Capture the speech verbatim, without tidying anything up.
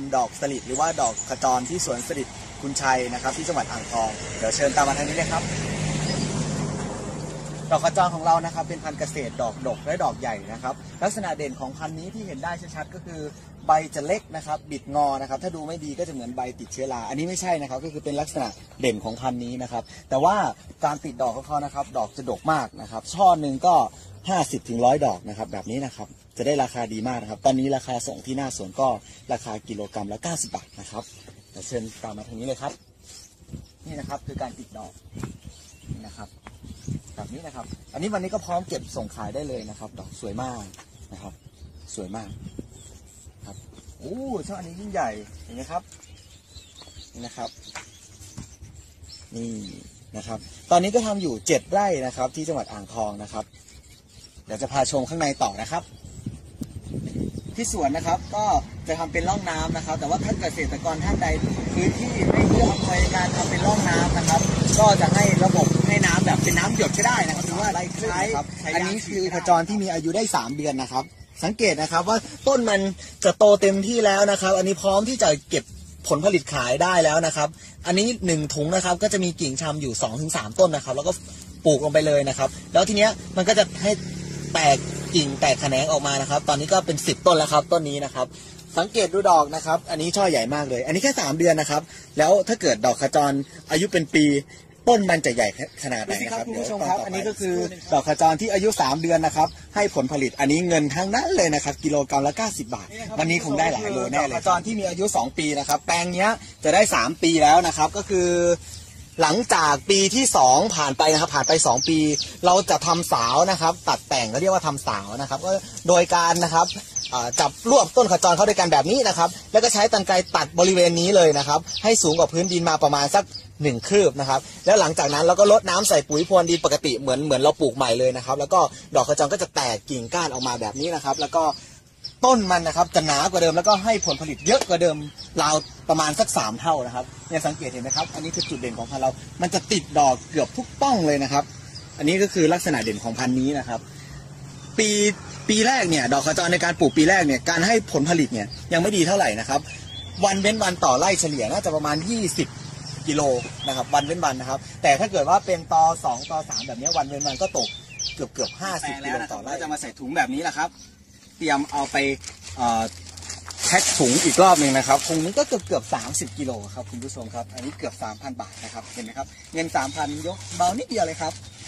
ดอกสลิดหรือว่าดอกขจรที่สวนสลิดคุณชัยนะครับที่จังหวัดอ่างทองเดี๋ยวเชิญตามมาทางนี้เลยครับดอกขจรของเรานะครับเป็นพันธุ์เกษตรดอกดกและดอกใหญ่นะครับลักษณะเด่นของพันธุ์นี้ที่เห็นได้ชัดๆก็คือใบจะเล็กนะครับบิดงอนะครับถ้าดูไม่ดีก็จะเหมือนใบติดเชื้อราอันนี้ไม่ใช่นะครับก็คือเป็นลักษณะเด่นของพันธุ์นี้นะครับแต่ว่าการติดดอกของเขานะครับดอกจะดกมากนะครับช่อหนึ่งก็ห้าสิบถึงร้อยดอกนะครับแบบนี้นะครับจะได้ราคาดีมากนะครับตอนนี้ราคาส่งที่หน้าสวนก็ราคากิโลกรัมละเก้าสิบบาทนะครับเดี๋ยวเชิญตามมาทางนี้เลยครับนี่นะครับคือการติดดอกนี่นะครับแบบนี้นะครับอันนี้วันนี้ก็พร้อมเก็บส่งขายได้เลยนะครับดอกสวยมากนะครับสวยมากครับโอ้ช่ออันนี้ยิ่งใหญ่เห็นไหมครับนี่นะครับนี่นะครับตอนนี้ก็ทำอยู่เจ็ดไร่นะครับที่จังหวัดอ่างทองนะครับเดี๋ยวจะพาชมข้างในต่อนะครับที่สวนนะครับก็จะทำเป็นร่องน้ำนะครับแต่ว่าถ้าเกษตรกรท่านใดพื้นที่ไม่เอื้ออำนวยการทำเป็นร่องน้ำนะครับก็จะให้ระบบให้น้ำแบบเป็นน้ำหยดก็ได้นะครับหรือว่าไรคล้ายอันนี้คือขจรที่มีอายุได้สามเดือนนะครับสังเกตนะครับว่าต้นมันจะโตเต็มที่แล้วนะครับอันนี้พร้อมที่จะเก็บผลผลิตขายได้แล้วนะครับอันนี้หนึ่งถุงนะครับก็จะมีกิ่งชำอยู่ สองถึงสาม ต้นนะครับแล้วก็ปลูกลงไปเลยนะครับแล้วทีเนี้ยมันก็จะให้แตกกิ่งแตกแขนงออกมานะครับตอนนี้ก็เป็นสิบต้นแล้วครับต้นนี้นะครับสังเกตดูดอกนะครับอันนี้ช่อใหญ่มากเลยอันนี้แค่สามเดือนนะครับแล้วถ้าเกิดดอกขจรอายุเป็นปีต้นมันจะใหญ่ขนาดไหนนะครับคุณผู้ชมครับอันนี้ก็คือดอกขจรที่อายุสามเดือนนะครับให้ผลผลิตอันนี้เงินทั้งนั้นเลยนะครับกิโลกรัมละเก้าสิบบาทวันนี้คงได้หลายโลแน่เลยดอกขจรที่มีอายุสองปีนะครับแปลงเนี้ยจะได้สามปีแล้วนะครับก็คือหลังจากปีที่สองผ่านไปนะครับผ่านไปสองปีเราจะทำสาวนะครับตัดแต่งเขาเรียกว่าทำสาวนะครับก็โดยการนะครับจับรวบต้นขจรเข้าด้วยกันแบบนี้นะครับแล้วก็ใช้กรรไกรตัดบริเวณนี้เลยนะครับให้สูงกว่าพื้นดินมาประมาณสักหนึ่งคืบนะครับแล้วหลังจากนั้นเราก็ลดน้ำใส่ปุ๋ยพรวนดินปกติเหมือนเหมือนเราปลูกใหม่เลยนะครับแล้วก็ดอกขจรก็จะแตกกิ่งก้านออกมาแบบนี้นะครับแล้วก็ต้นมันนะครับจะหนากว่าเดิมแล้วก็ให้ผลผลิตเยอะกว่าเดิมราวประมาณสักสามเท่านะครับเนี่ยสังเกตเห็นไหมครับอันนี้คือจุดเด่นของพันธุ์เรามันจะติดดอกเกือบทุกป้องเลยนะครับอันนี้ก็คือลักษณะเด่นของพันธุ์นี้นะครับปีปีแรกเนี่ยดอกขจรในการปลูกปีแรกเนี่ยการให้ผลผลิตเนี่ยยังไม่ดีเท่าไหร่นะครับวันเว้นวันต่อไร่เฉลี่ยน่าจะประมาณยี่สิบกิโลนะครับวันเว้นวันนะครับแต่ถ้าเกิดว่าเป็นตอสองตอสามแบบนี้วันเว้นวันก็ตกเกือบเกือบห้าสิบกิโลต่อไร่จะมาใส่ถุงแบบนี้แหละครับเตรียมเอาไปแพ็คถุงอีกรอบหนึ่งนะครับถุงนี้ก็เกือบเกือบสามสิบกิโลครับคุณผู้ชมครับอันนี้เกือบ สามพัน บาทนะครับเห็นไหมครับเงิน สามพัน ยกเบานิดเดียวเลยครับ